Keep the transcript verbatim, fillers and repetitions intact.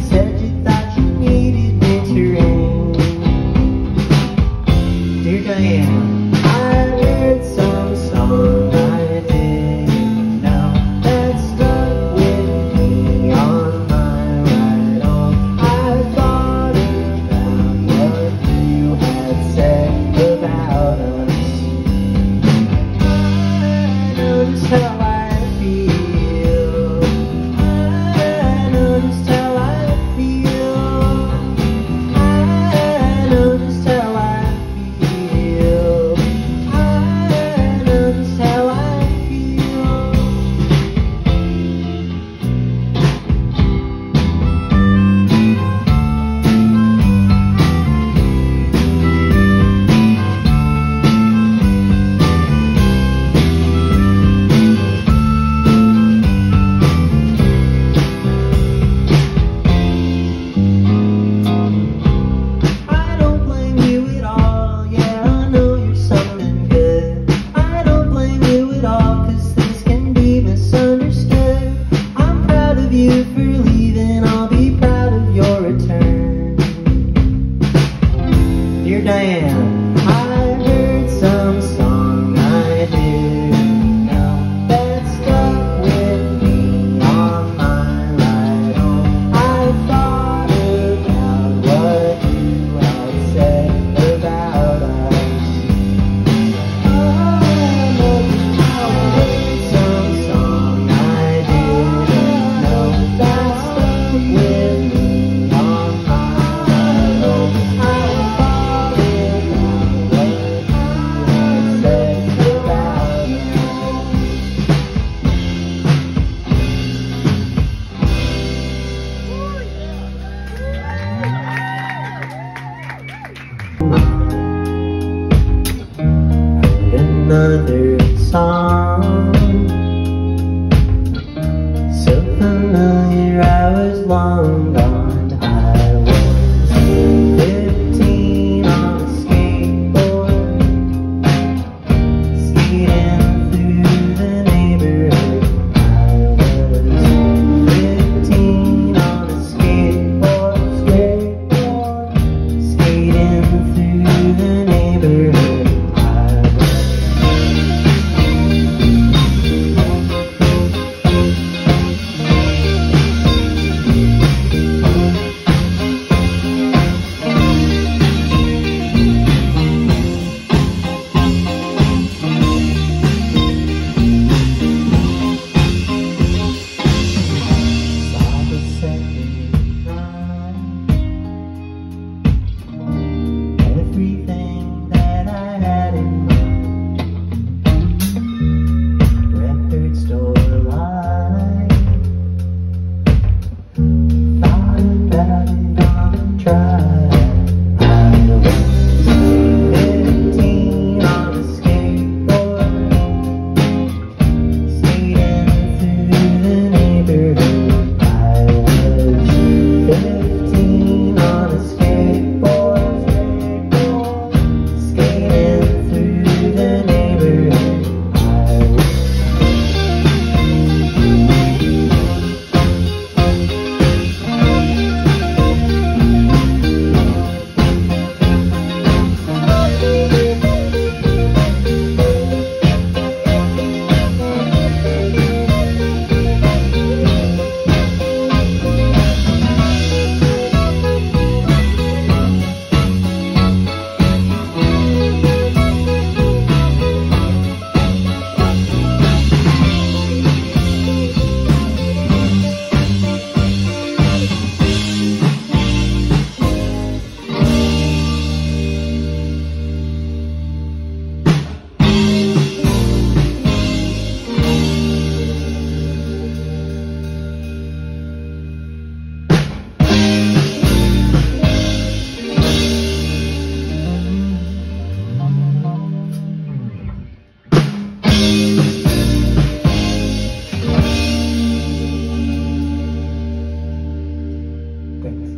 said you thought you needed me to ring. Dear Diane, I heard some song I didn't know that stuck with me on my ride home. I thought about what you had said about us. I know just how I feel. I know just how I feel. I know just how I feel. I know just how I feel. I don't blame you at all, yeah, I know you're something good. I don't blame you at all, cause things can be misunderstood. I'm proud of you for leaving, I'll be proud of your return. Dear Diane, I heard some song I didn't know that stuck with me on my ride home. I thought about what you had said about us. I heard some song I didn't know that stuck with me on my ride home. I thought about what you had said about us. Another song, so familiar, I was long gone. I was fifteen on a skateboard, skating through the neighborhood. I was fifteen on a skateboard, skateboard, skating through the neighborhood. I was saw the second night, everything that I had in mind, record store light, thought about it on a drive. I was fifteen on a skateboard, skating through the neighborhood. I was fifteen on a skateboard, skateboard, skating through the neighborhood. I was Thanks.